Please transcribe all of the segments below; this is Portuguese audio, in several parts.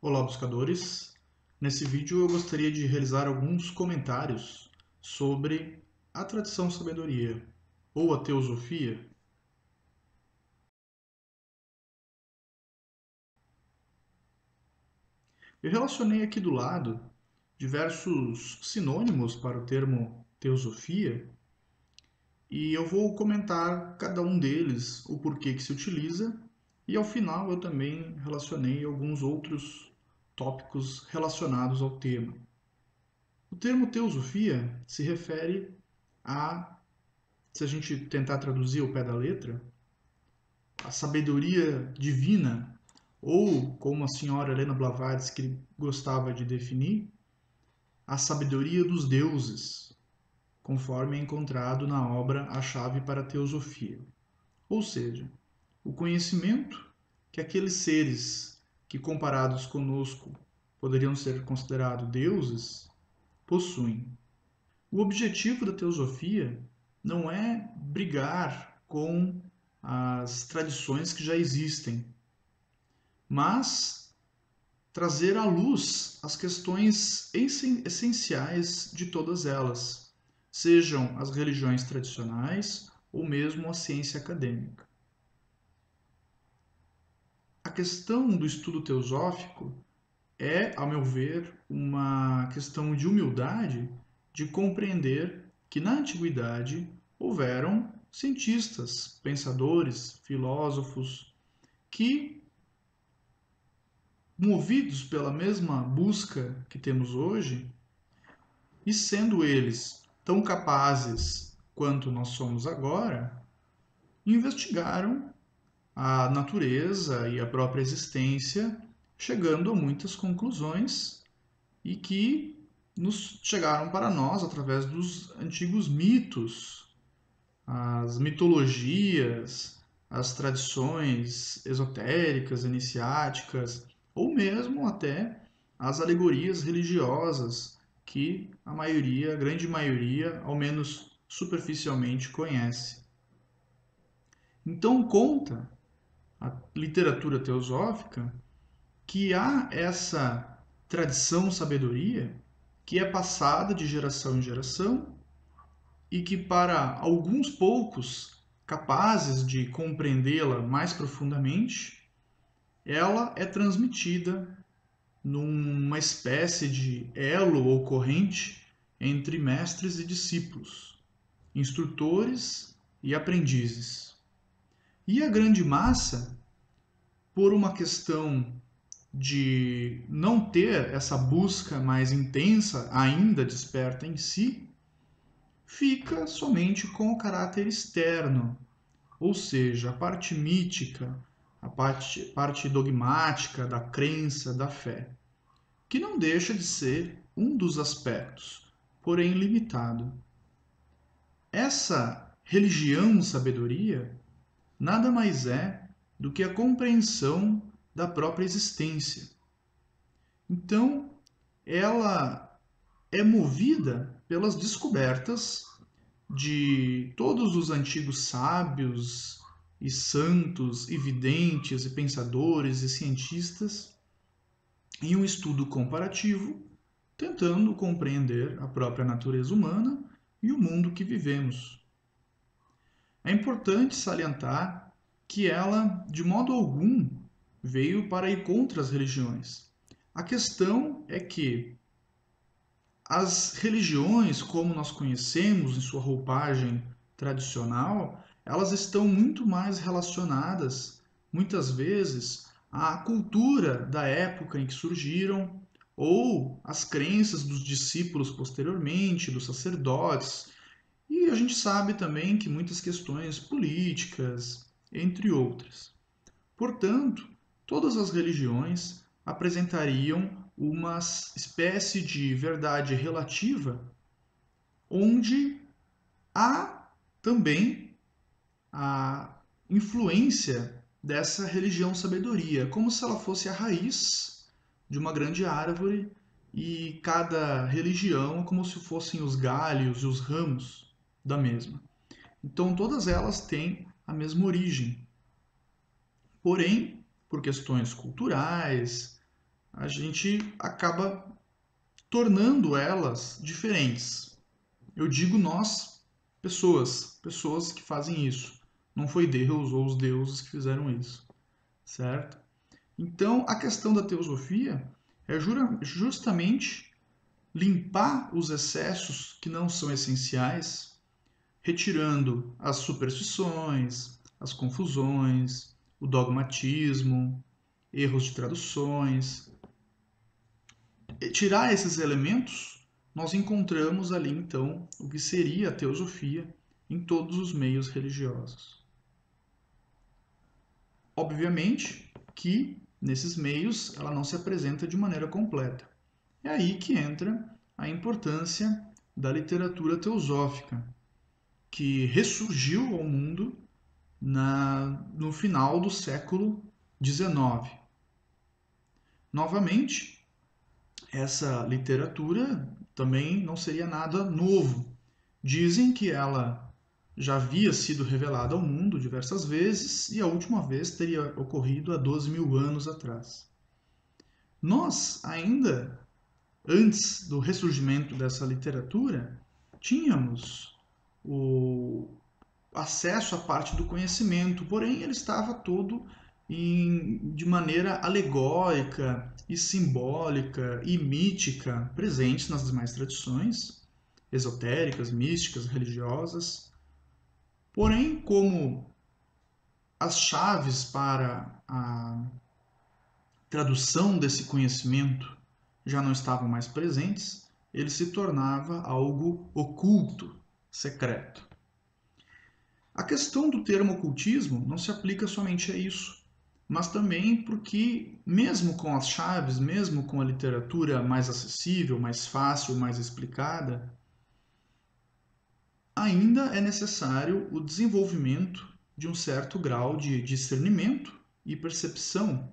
Olá, buscadores! Nesse vídeo eu gostaria de realizar alguns comentários sobre a tradição sabedoria ou a teosofia. Eu relacionei aqui do lado diversos sinônimos para o termo teosofia e eu vou comentar cada um deles, o porquê que se utiliza, e ao final eu também relacionei alguns outros tópicos relacionados ao tema. O termo teosofia se refere a, se a gente tentar traduzir ao pé da letra, a sabedoria divina, ou, como a senhora Helena Blavatsky gostava de definir, a sabedoria dos deuses, conforme é encontrado na obra A Chave para a Teosofia. Ou seja, o conhecimento que aqueles seres que, comparados conosco, poderiam ser considerados deuses, possuem. O objetivo da teosofia não é brigar com as tradições que já existem, mas trazer à luz as questões essenciais de todas elas, sejam as religiões tradicionais ou mesmo a ciência acadêmica. A questão do estudo teosófico é, ao meu ver, uma questão de humildade de compreender que na antiguidade houveram cientistas, pensadores, filósofos que, movidos pela mesma busca que temos hoje, e sendo eles tão capazes quanto nós somos agora, investigaram a natureza e a própria existência, chegando a muitas conclusões e que nos chegaram para nós através dos antigos mitos, as mitologias, as tradições esotéricas, iniciáticas, ou mesmo até as alegorias religiosas que a maioria, a grande maioria, ao menos superficialmente conhece. Então conta a literatura teosófica que há essa tradição sabedoria que é passada de geração em geração e que para alguns poucos capazes de compreendê-la mais profundamente, ela é transmitida numa espécie de elo ou corrente entre mestres e discípulos, instrutores e aprendizes. E a grande massa, por uma questão de não ter essa busca mais intensa ainda desperta em si, fica somente com o caráter externo, ou seja, a parte mítica, a parte dogmática da crença, da fé, que não deixa de ser um dos aspectos, porém limitado. Essa religião sabedoria nada mais é do que a compreensão da própria existência. Então, ela é movida pelas descobertas de todos os antigos sábios e santos e videntes e pensadores e cientistas em um estudo comparativo, tentando compreender a própria natureza humana e o mundo que vivemos. É importante salientar que ela, de modo algum, veio para ir contra as religiões. A questão é que as religiões, como nós conhecemos em sua roupagem tradicional, elas estão muito mais relacionadas, muitas vezes, à cultura da época em que surgiram, ou às crenças dos discípulos posteriormente, dos sacerdotes. E a gente sabe também que muitas questões políticas, entre outras. Portanto, todas as religiões apresentariam uma espécie de verdade relativa, onde há também a influência dessa religião sabedoria, como se ela fosse a raiz de uma grande árvore e cada religião como se fossem os galhos e os ramos da mesma. Então todas elas têm a mesma origem. Porém, por questões culturais, a gente acaba tornando elas diferentes. Eu digo nós, pessoas que fazem isso. Não foi Deus ou os deuses que fizeram isso, certo? Então, a questão da teosofia é justamente limpar os excessos que não são essenciais, retirando as superstições, as confusões, o dogmatismo, erros de traduções. E tirar esses elementos, nós encontramos ali então o que seria a teosofia em todos os meios religiosos. Obviamente que nesses meios ela não se apresenta de maneira completa. É aí que entra a importância da literatura teosófica, que ressurgiu ao mundo no final do século XIX. Novamente, essa literatura também não seria nada novo. Dizem que ela já havia sido revelada ao mundo diversas vezes e a última vez teria ocorrido há 12 mil anos atrás. Nós, ainda antes do ressurgimento dessa literatura, tínhamos o acesso à parte do conhecimento, porém ele estava todo de maneira alegórica e simbólica e mítica presente nas demais tradições esotéricas, místicas, religiosas. Porém, como as chaves para a tradução desse conhecimento já não estavam mais presentes, ele se tornava algo oculto, secreto. A questão do termo ocultismo não se aplica somente a isso, mas também porque, mesmo com as chaves, mesmo com a literatura mais acessível, mais fácil, mais explicada, ainda é necessário o desenvolvimento de um certo grau de discernimento e percepção.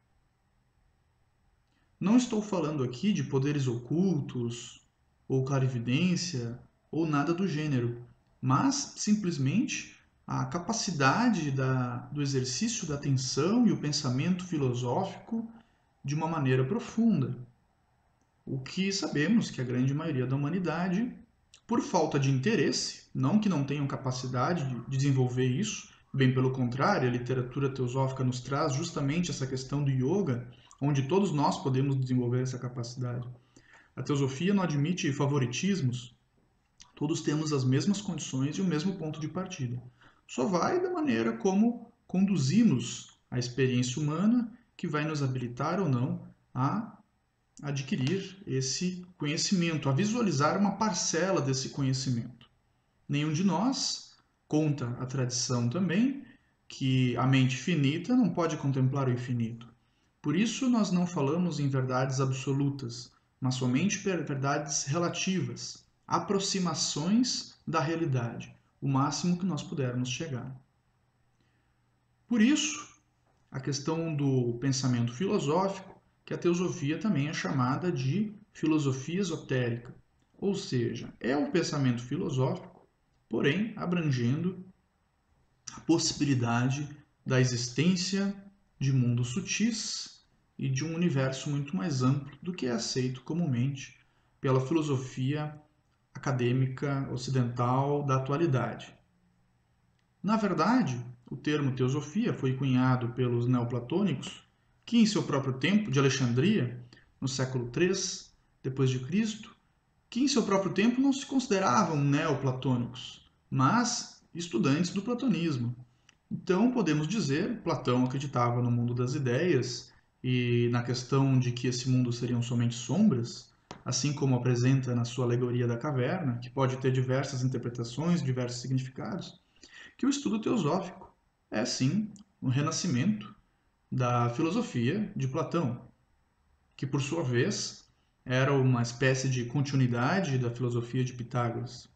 Não estou falando aqui de poderes ocultos, ou clarividência, ou nada do gênero, mas simplesmente a capacidade do exercício da atenção e o pensamento filosófico de uma maneira profunda. O que sabemos que a grande maioria da humanidade, por falta de interesse, não que não tenham capacidade de desenvolver isso, bem pelo contrário, a literatura teosófica nos traz justamente essa questão do yoga, onde todos nós podemos desenvolver essa capacidade. A teosofia não admite favoritismos, todos temos as mesmas condições e o mesmo ponto de partida. Só vai da maneira como conduzimos a experiência humana que vai nos habilitar ou não a adquirir esse conhecimento, a visualizar uma parcela desse conhecimento. Nenhum de nós, conta a tradição também, que a mente finita não pode contemplar o infinito. Por isso, nós não falamos em verdades absolutas, mas somente verdades relativas, aproximações da realidade, o máximo que nós pudermos chegar. Por isso, a questão do pensamento filosófico, que a teosofia também é chamada de filosofia esotérica, ou seja, é o pensamento filosófico, porém abrangendo a possibilidade da existência de mundos sutis e de um universo muito mais amplo do que é aceito comumente pela filosofia acadêmica ocidental da atualidade. Na verdade, o termo teosofia foi cunhado pelos neoplatônicos, que em seu próprio tempo, de Alexandria, no século III d.C., que em seu próprio tempo não se consideravam neoplatônicos, mas estudantes do platonismo. Então, podemos dizer, Platão acreditava no mundo das ideias e na questão de que esse mundo seriam somente sombras, assim como apresenta na sua alegoria da caverna, que pode ter diversas interpretações, diversos significados, que o estudo teosófico é, sim, um renascimento da filosofia de Platão, que, por sua vez, era uma espécie de continuidade da filosofia de Pitágoras.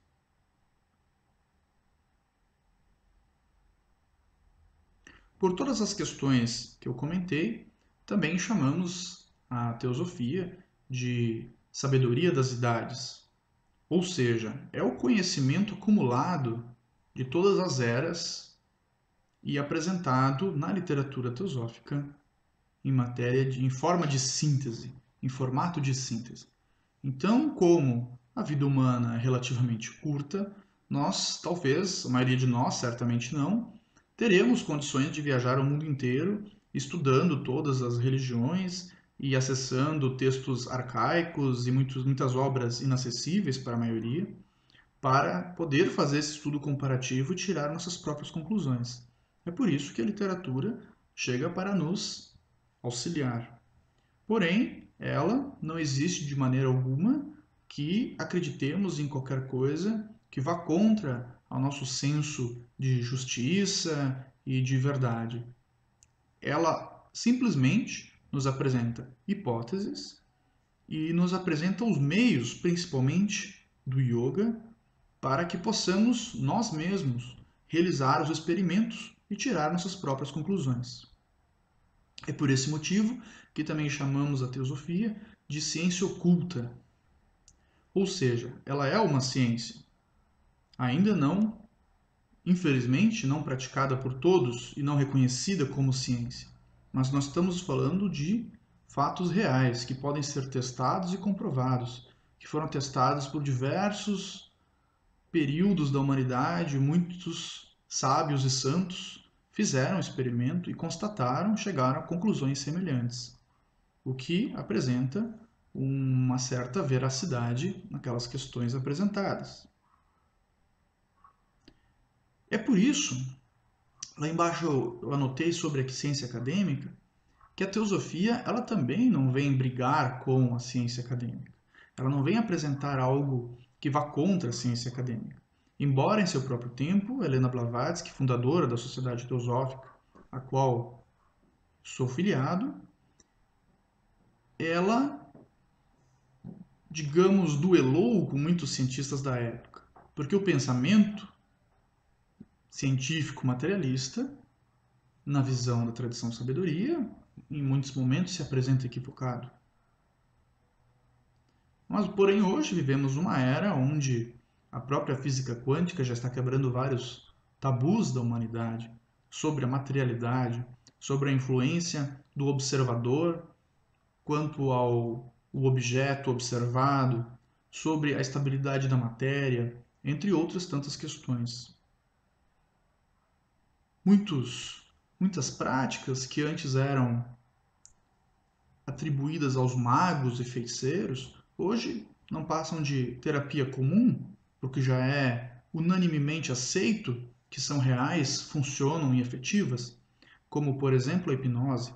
Por todas as questões que eu comentei, também chamamos a teosofia de sabedoria das idades, ou seja, é o conhecimento acumulado de todas as eras e apresentado na literatura teosófica em forma de síntese, em formato de síntese. Então, como a vida humana é relativamente curta, nós, talvez, a maioria de nós, certamente não, teremos condições de viajar ao mundo inteiro, estudando todas as religiões e acessando textos arcaicos e muitas obras inacessíveis para a maioria, para poder fazer esse estudo comparativo e tirar nossas próprias conclusões. É por isso que a literatura chega para nos auxiliar. Porém, ela não existe de maneira alguma que acreditemos em qualquer coisa que vá contra ao nosso senso de justiça e de verdade. Ela simplesmente nos apresenta hipóteses e nos apresenta os meios, principalmente do yoga, para que possamos nós mesmos realizar os experimentos e tirar nossas próprias conclusões. É por esse motivo que também chamamos a teosofia de ciência oculta. Ou seja, ela é uma ciência, ainda não, infelizmente, não praticada por todos e não reconhecida como ciência. Mas nós estamos falando de fatos reais que podem ser testados e comprovados, que foram testados por diversos períodos da humanidade, muitos sábios e santos fizeram o experimento e constataram, chegaram a conclusões semelhantes, o que apresenta uma certa veracidade naquelas questões apresentadas. É por isso, lá embaixo eu anotei sobre a ciência acadêmica, que a teosofia ela também não vem brigar com a ciência acadêmica. Ela não vem apresentar algo que vá contra a ciência acadêmica. Embora em seu próprio tempo, Helena Blavatsky, fundadora da Sociedade Teosófica, a qual sou filiado, ela, digamos, duelou com muitos cientistas da época, porque o pensamento científico materialista, na visão da tradição sabedoria, em muitos momentos se apresenta equivocado. Mas, porém, hoje vivemos uma era onde a própria física quântica já está quebrando vários tabus da humanidade sobre a materialidade, sobre a influência do observador quanto ao objeto observado, sobre a estabilidade da matéria, entre outras tantas questões. Muitas práticas que antes eram atribuídas aos magos e feiticeiros, hoje não passam de terapia comum, porque já é unanimemente aceito que são reais, funcionam e efetivas, como, por exemplo, a hipnose.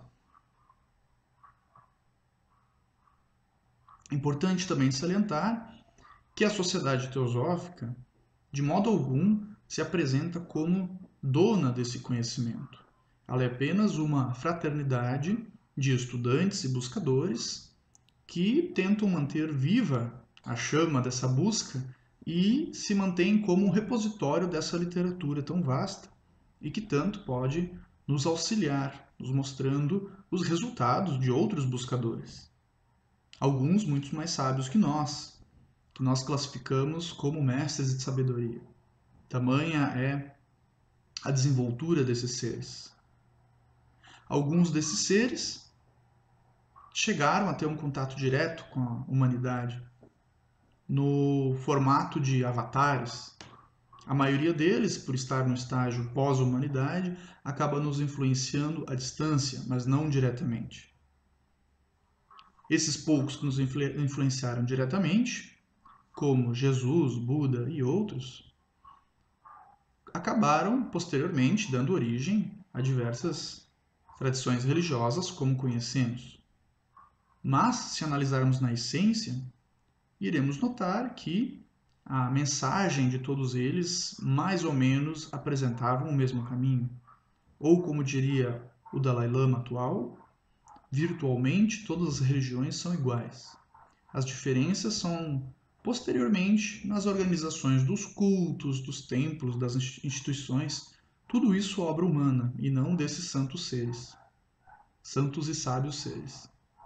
É importante também salientar que a sociedade teosófica, de modo algum, se apresenta como dona desse conhecimento. Ela é apenas uma fraternidade de estudantes e buscadores que tentam manter viva a chama dessa busca e se mantêm como um repositório dessa literatura tão vasta e que tanto pode nos auxiliar, nos mostrando os resultados de outros buscadores. Alguns muito mais sábios que nós classificamos como mestres de sabedoria. Tamanha é a desenvoltura desses seres. Alguns desses seres chegaram a ter um contato direto com a humanidade no formato de avatares. A maioria deles, por estar no estágio pós-humanidade, acaba nos influenciando à distância, mas não diretamente. Esses poucos que nos influenciaram diretamente, como Jesus, Buda e outros, acabaram posteriormente dando origem a diversas tradições religiosas como conhecemos. Mas, se analisarmos na essência, iremos notar que a mensagem de todos eles mais ou menos apresentavam o mesmo caminho. Ou, como diria o Dalai Lama atual, virtualmente todas as religiões são iguais. As diferenças são posteriormente nas organizações dos cultos, dos templos, das instituições, tudo isso obra humana e não desses santos seres, santos e sábios seres.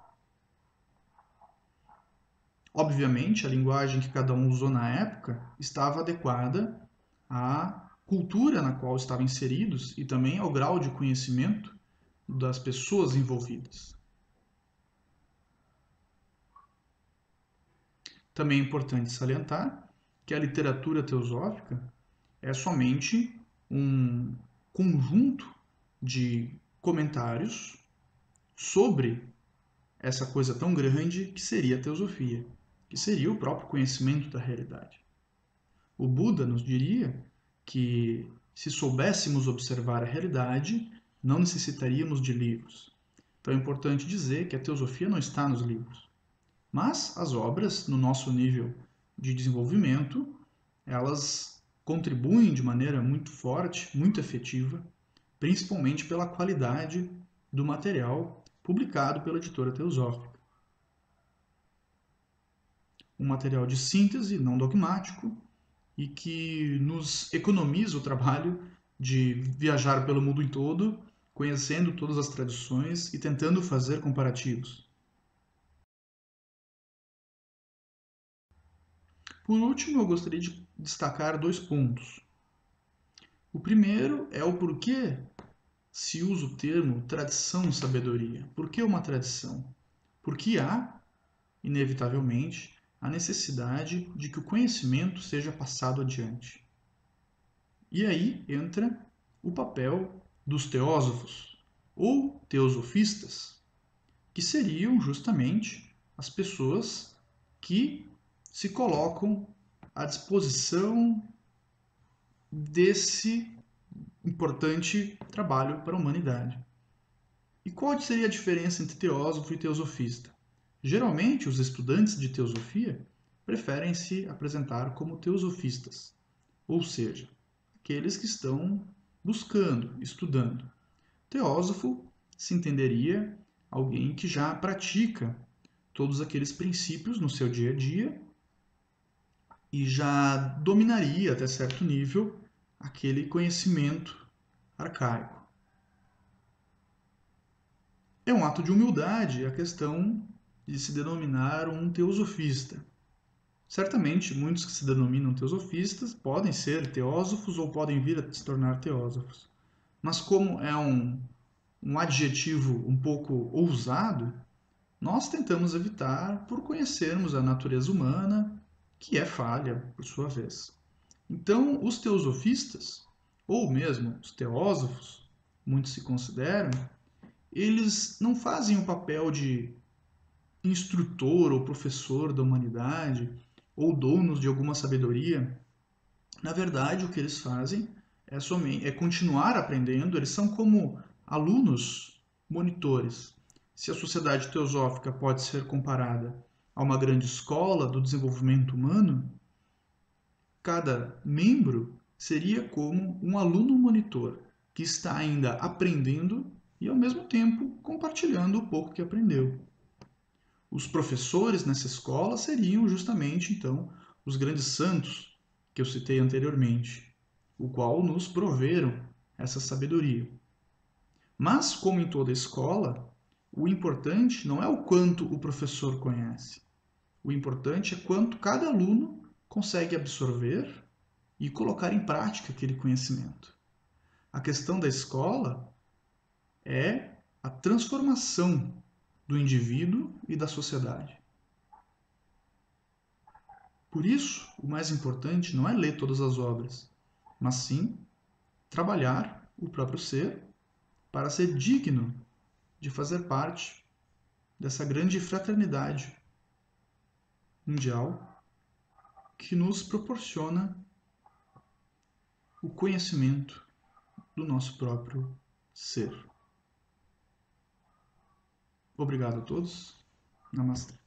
Obviamente, a linguagem que cada um usou na época estava adequada à cultura na qual estavam inseridos e também ao grau de conhecimento das pessoas envolvidas. Também é importante salientar que a literatura teosófica é somente um conjunto de comentários sobre essa coisa tão grande que seria a teosofia, que seria o próprio conhecimento da realidade. O Buda nos diria que, se soubéssemos observar a realidade, não necessitaríamos de livros. Então é importante dizer que a teosofia não está nos livros. Mas as obras, no nosso nível de desenvolvimento, elas contribuem de maneira muito forte, muito efetiva, principalmente pela qualidade do material publicado pela editora teosófica. Um material de síntese, não dogmático, e que nos economiza o trabalho de viajar pelo mundo todo, conhecendo todas as tradições e tentando fazer comparativos. Por último, eu gostaria de destacar 2 pontos. O primeiro é o porquê se usa o termo tradição-sabedoria. Por que uma tradição? Porque há, inevitavelmente, a necessidade de que o conhecimento seja passado adiante. E aí entra o papel dos teósofos, ou teosofistas, que seriam justamente as pessoas que se colocam à disposição desse importante trabalho para a humanidade. E qual seria a diferença entre teósofo e teosofista? Geralmente, os estudantes de teosofia preferem se apresentar como teosofistas, ou seja, aqueles que estão buscando, estudando. Teósofo se entenderia alguém que já pratica todos aqueles princípios no seu dia a dia e já dominaria até certo nível aquele conhecimento arcaico. É um ato de humildade a questão de se denominar um teosofista. Certamente, muitos que se denominam teosofistas podem ser teósofos ou podem vir a se tornar teósofos. Mas como é um adjetivo um pouco ousado, nós tentamos evitar por conhecermos a natureza humana, que é falha, por sua vez. Então, os teosofistas, ou mesmo os teósofos, muitos se consideram, eles não fazem o papel de instrutor ou professor da humanidade, ou donos de alguma sabedoria. Na verdade, o que eles fazem é continuar aprendendo, eles são como alunos monitores. Se a sociedade teosófica pode ser comparada a uma grande escola do desenvolvimento humano, cada membro seria como um aluno monitor que está ainda aprendendo e, ao mesmo tempo, compartilhando o pouco que aprendeu. Os professores nessa escola seriam justamente, então, os grandes santos que eu citei anteriormente, o qual nos proveram essa sabedoria. Mas, como em toda escola, o importante não é o quanto o professor conhece. O importante é quanto cada aluno consegue absorver e colocar em prática aquele conhecimento. A questão da escola é a transformação do indivíduo e da sociedade. Por isso, o mais importante não é ler todas as obras, mas sim trabalhar o próprio ser para ser digno de fazer parte dessa grande fraternidade mundial que nos proporciona o conhecimento do nosso próprio ser. Obrigado a todos. Namastê.